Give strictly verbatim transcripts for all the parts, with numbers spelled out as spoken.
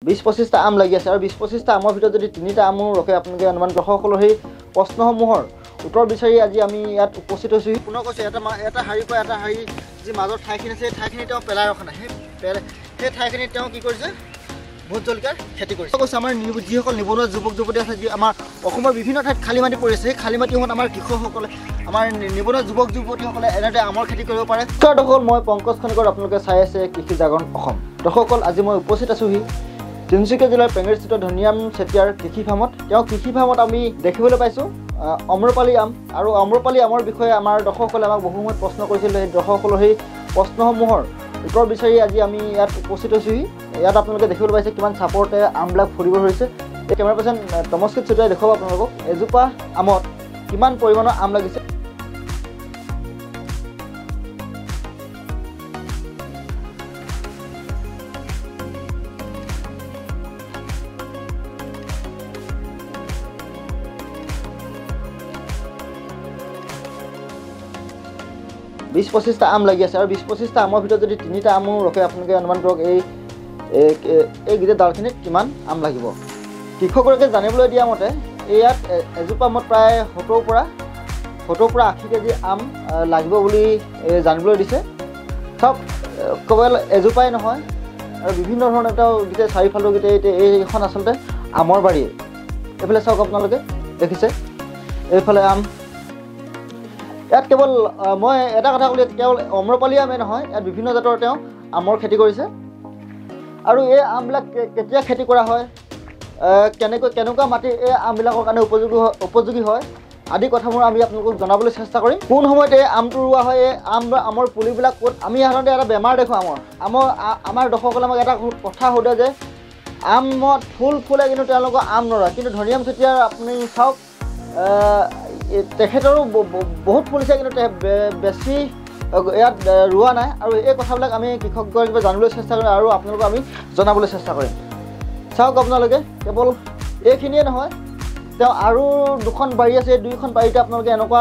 বিশ পঁচিছটা আম লাগি আছে আৰু বিশ পঁচিছটা আমৰ ভিতৰত যদি তিনিটা আমো ৰখে আপোনালোকে অনুমান দৰ্শকসকলৰ সেই প্ৰশ্নসমূহৰ উত্তৰ বিচাৰি আজি আমি ইয়াত উপস্থিত হৈছোঁ। পুনৰ কৈছোঁ এটা এটা শাৰীৰ পৰা এটা শাৰী যি মাজৰ ঠাইখিনি আছে সেই ঠাইখিনি তেওঁ পেলাই ৰখা নাই, সেই সেই ঠাইখিনিত তেওঁ কি কৰিছে ভোট জলকীয়াৰ খেতি কৰিছে। কৈছে আমাৰ যিসকল নিবনুৱা যুৱক যুৱতী আছে, যি আমাৰ অসমৰ বিভিন্ন ঠাইত খালী মাটি পৰি আছে, সেই খালী মাটিসমূহত আমাৰ কৃষকসকলে আমাৰ নিবনুৱা যুৱক যুৱতীসকলে এনেদৰে আমৰ খেতি কৰিব পাৰে। দৰ্শকসকল, মই পংকজ খনিকৰ, আপোনালোকে চাই আছে কৃষি জাগৰণ অসম। দৰ্শকসকল, আজি মই উপস্থিত আছোঁহি তিনিচুকীয়া জিলাৰ পেঙেৰিস্থিত ধনিৰাম চেতিয়াৰ কৃষি ফাৰ্মত। তেওঁ কৃষি ফাৰ্মত আমি দেখিবলৈ পাইছোঁ অম্ৰপালি আম, আৰু অম্ৰপালি আমৰ বিষয়ে আমাৰ দৰ্শকসকলে আমাক বহু সময়ত প্ৰশ্ন কৰিছিল। সেই দৰ্শকসকলৰ সেই প্ৰশ্নসমূহৰ উত্তৰ বিচাৰি আজি আমি ইয়াত উপস্থিত হৈছোঁহি। ইয়াত আপোনালোকে দেখিবলৈ পাইছে কিমান চাপৰতে আমবিলাক ফুৰিব ধৰিছে। এই কেমেৰা পাৰ্চন তমস্কিত চেতিয়াই দেখুৱাব আপোনালোকক এজোপা আমত কিমান পৰিমাণৰ আম লাগিছে। বিশ পঁচিছটা আম লাগি আছে আৰু বিশ পঁচিছটা আমৰ ভিতৰত যদি তিনিটা আমো ৰখে আপোনালোকে অনুমান কৰক এই এই গোটেই ডালখিনিত কিমান আম লাগিব। কৃষকগৰাকীয়ে জানিবলৈ দিয়া মতে ইয়াত এজোপা আমত প্ৰায় সত্তৰৰ পৰা সত্তৰৰ পৰা আশী কেজি আম লাগিব বুলি জানিবলৈ দিছে। চাওক, কেৱল এজোপাই নহয় আৰু বিভিন্ন ধৰণৰ এটা গোটেই চাৰিওফালৰ গোটেই এইখন আচলতে আমৰ বাৰীয়ে। এইফালে চাওক, আপোনালোকে দেখিছে এইফালে আম। ইয়াত কেৱল মই এটা কথা ক'লে কেৱল অম্ৰপালি আমে নহয়, ইয়াত বিভিন্ন জাতৰ তেওঁ আমৰ খেতি কৰিছে। আৰু এই আমবিলাক কেতিয়া খেতি কৰা হয়, কেনেকৈ কেনেকুৱা মাটি এই আমবিলাকৰ কাৰণে উপযোগী উপযোগী হয় আদি কথাবোৰ আমি আপোনালোকক জনাবলৈ চেষ্টা কৰিম। কোন সময়ত এই আমটো ৰোৱা হয়, এই আম আমৰ পুলিবিলাক ক'ত। আমি সাধাৰণতে এটা বেমাৰ দেখোঁ আমৰ আমৰ আমাৰ দৰ্শকসকলে আমাক এটা কথা সোধে যে আমত ফুল ফুলে কিন্তু তেওঁলোকৰ আম নৰয়। কিন্তু ধনিৰাম চেতিয়াৰ আপুনি চাওক, তেখেতৰো বহুত ফুলিছে কিন্তু বেছি ইয়াত ৰোৱা নাই। আৰু এই কথাবিলাক আমি কৃষকগৰাকীৰ জানিবলৈ চেষ্টা কৰিম আৰু আপোনালোকক আমি জনাবলৈ চেষ্টা কৰিম। চাওক আপোনালোকে, কেৱল এইখিনিয়ে নহয়, তেওঁ আৰু দুখন বাৰী আছে। এই দুইখন বাৰীতে আপোনালোকে এনেকুৱা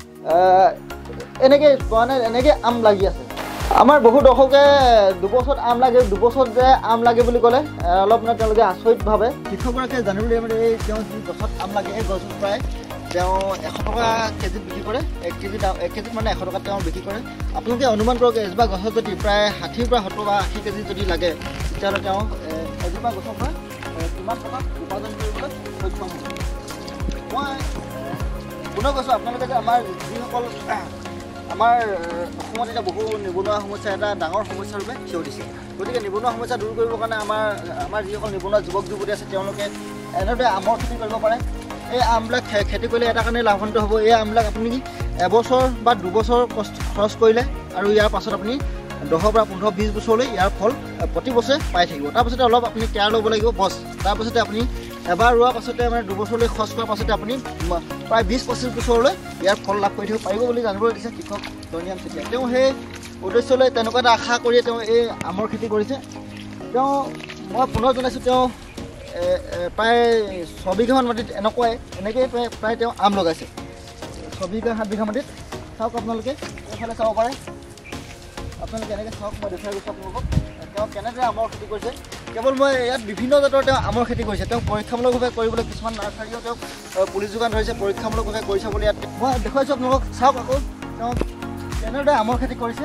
এনেকৈ মানে এনেকৈ আম লাগি আছে। আমাৰ বহু দৰ্শকে দুবছৰত আম লাগে দুবছৰত যে আম লাগে বুলি ক'লে অলপ মানে তেওঁলোকে আচৰিত ভাবে। কৃষকগৰাকীয়ে জানিবলৈ মানে এই তেওঁ যি গছত আম লাগে এই গছত প্ৰায় তেওঁ এশ টকা কেজিত বিক্ৰী কৰে। এক কেজি এক কেজিত মানে এশ টকাত তেওঁ বিক্ৰী কৰে। আপোনালোকে অনুমান কৰক এজোপা গছত যদি প্ৰায় ষাঠিৰ পৰা সত্তৰ বা আশী কেজি যদি লাগে, তেতিয়াহ'লে তেওঁ এজোপা গছৰ পৰা কিমান টকা উপাৰ্জন কৰিবলৈ সক্ষম হ'ব। মই পুনৰ কৈছোঁ, আপোনালোকে যে আমাৰ যিসকল আমাৰ অসমত এতিয়া বহু নিবনুৱা সমস্যা এটা ডাঙৰ সমস্যাৰ ৰূপে থিয় দিছে। গতিকে নিবনুৱা সমস্যা দূৰ কৰিবৰ কাৰণে আমাৰ আমাৰ যিসকল নিবনুৱা যুৱক যুৱতী আছে তেওঁলোকে এনেদৰে আমৰ খেতি কৰিব পাৰে। এই আমবিলাক খেতি কৰিলে এটা কাৰণে লাভান্বিত হ'ব। এই আমবিলাক আপুনি এবছৰ বা দুবছৰ কষ্ট খৰচ কৰিলে আৰু ইয়াৰ পাছত আপুনি দহৰ পৰা পোন্ধৰ বিছ বছৰলৈ ইয়াৰ ফল প্ৰতি বছৰে পাই থাকিব। তাৰপাছতে অলপ আপুনি কেয়াৰ ল'ব লাগিব বছ। তাৰপাছতে আপুনি এবাৰ ৰোৱাৰ পাছতে মানে দুবছৰলৈ খৰচ কৰাৰ পাছতে আপুনি প্ৰায় বিছ পঁচিছ বছৰলৈ ইয়াৰ ফল লাভ কৰি থাকিব পাৰিব বুলি জানিবলৈ দিছে কৃষক ধনিৰাম চেতিয়া। তেওঁ সেই উদ্দেশ্যলৈ তেনেকুৱা এটা আশা কৰিয়ে তেওঁ এই আমৰ খেতি কৰিছে। তেওঁ মই পুনৰ জনাইছোঁ, তেওঁ প্ৰায় ছবিঘামান মাটিত এনেকুৱাই এনেকৈয়ে প্ৰায় প্ৰায় তেওঁ আম লগাইছে। ছবিঘা সাত বিঘা মাটিত। চাওক আপোনালোকে এইফালে চাব পাৰে, আপোনালোকে এনেকৈ চাওক, মই দেখুৱাই গৈছোঁ আপোনালোকক তেওঁ কেনেদৰে আমৰ খেতি কৰিছে। কেৱল মই ইয়াত বিভিন্ন জাতৰ তেওঁ আমৰ খেতি কৰিছে। তেওঁ পৰীক্ষামূলকভাৱে কৰিবলৈ কিছুমান নাৰ্চাৰীও তেওঁ পুলি যোগান ধৰিছে, পৰীক্ষামূলকভাৱে কৰিছে বুলি ইয়াত মই দেখুৱাইছোঁ আপোনালোকক। চাওক আকৌ তেওঁ কেনেদৰে আমৰ খেতি কৰিছে।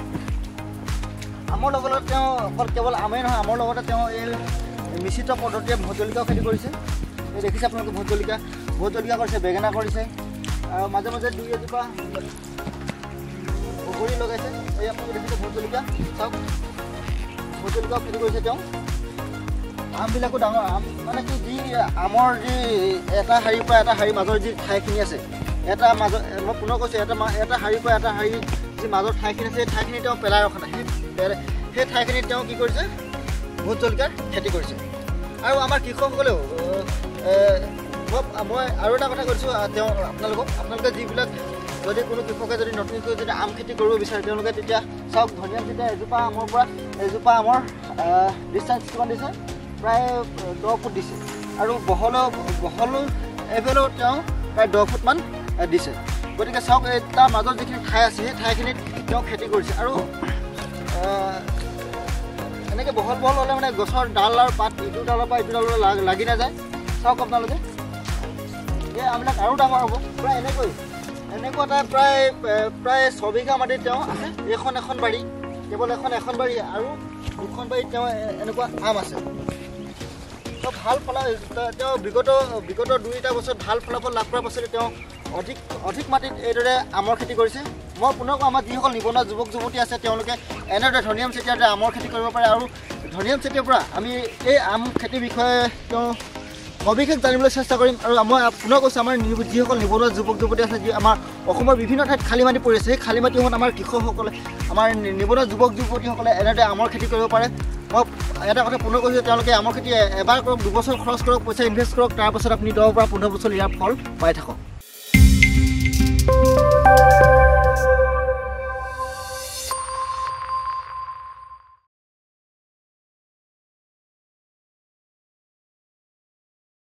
আমৰ লগত তেওঁ অকল কেৱল আমেই নহয়, আমৰ লগতে তেওঁ এই মিশ্ৰিত পদ্ধতিৰে ভোট জলকীয়াও খেতি কৰিছে। এই দেখিছে আপোনালোকে ভোট জলকীয়া ভোট জলকীয়া কৰিছে, বেঙেনা কৰিছে, আৰু মাজে মাজে দুই এজোপা বগৰী লগাইছে। এই আপোনালোকে দেখিছে ভোট জলকীয়া। চাওক, ভোট জলকীয়াও খেতি কৰিছে তেওঁ। আমবিলাকো ডাঙৰ আম, মানে কি যি আমৰ যি এটা শাৰীৰ পৰা এটা শাৰীৰ মাজৰ যি ঠাইখিনি আছে, এটা মাজৰ মই পুনৰ কৈছোঁ, এটা এটা শাৰীৰ পৰা এটা শাৰীৰ যি মাজৰ ঠাইখিনি আছে সেই ঠাইখিনি তেওঁ পেলাই ৰখা নাই। সেই সেই ঠাইখিনিত তেওঁ কি কৰিছে ভোট জলকীয়াৰ খেতি কৰিছে। আৰু আমাৰ কৃষকসকলেও মই আৰু এটা কথা কৈছোঁ তেওঁ আপোনালোকক, আপোনালোকে যিবিলাক যদি কোনো কৃষকে যদি নতুনকৈ যদি আম খেতি কৰিব বিচাৰে তেওঁলোকে তেতিয়া চাওক, ধনিৰাম চেতিয়া এজোপা আমৰ পৰা এজোপা আমৰ ডিষ্টেঞ্চ কিমান দিছে, প্ৰায় দহ ফুট দিছে। আৰু বহলো বহলো এভেলো তেওঁ প্ৰায় দহ ফুটমান দিছে। গতিকে চাওক, এই তাৰ মাজত যিখিনি ঠাই আছে সেই ঠাইখিনিত তেওঁ খেতি কৰিছে। আৰু এনেকৈ বহল বহল হ'লে মানে গছৰ ডাল আৰু পাত ইটো ডালৰ পৰা ইটো ডাললৈ লাগি নাযায়। চাওক আপোনালোকে এই আমবিলাক আৰু ডাঙৰ হ'ব প্ৰায় এনেকৈ এনেকুৱা এটা প্ৰায় প্ৰায় ছবিঘা মাটিত তেওঁ আছে। এইখন এখন বাৰী, কেৱল এখন এখন বাৰী আৰু দুখন বাৰীত তেওঁ এনেকুৱা আম আছে। তেওঁ ভাল ফলা তেওঁ বিগত বিগত দুইটা বছৰত ভাল ফলাফল লাভ কৰাৰ পাছতে তেওঁ অধিক অধিক মাটিত এইদৰে আমৰ খেতি কৰিছে। মই পুনৰ কওঁ, আমাৰ যিসকল নিবনুৱা যুৱক যুৱতী আছে তেওঁলোকে এনেদৰে ধনিৰাম চেতিয়াৰ দৰে আমৰ খেতি কৰিব পাৰে। আৰু ধনিৰাম চেতিয়াৰ পৰা আমি এই আম খেতিৰ বিষয়ে তেওঁ সবিশেষ জানিবলৈ চেষ্টা কৰিম। আৰু মই পুনৰ কৈছোঁ, আমাৰ যিসকল নিবনুৱা যুৱক যুৱতী আছে, যি আমাৰ অসমৰ বিভিন্ন ঠাইত খালী মাটি পৰি আছে, সেই খালী মাটিসমূহত আমাৰ কৃষকসকলে আমাৰ নিবনুৱা যুৱক যুৱতীসকলে এনেদৰে আমৰ খেতি কৰিব পাৰে। মই এটা কথা পুনৰ কৈছোঁ যে তেওঁলোকে আমৰ খেতি এবাৰ কৰক, দুবছৰ খৰচ কৰক, পইচা ইনভেষ্ট কৰক, তাৰপাছত আপুনি দহৰ পৰা পোন্ধৰ বছৰ ইয়াৰ ফল পাই থাকক।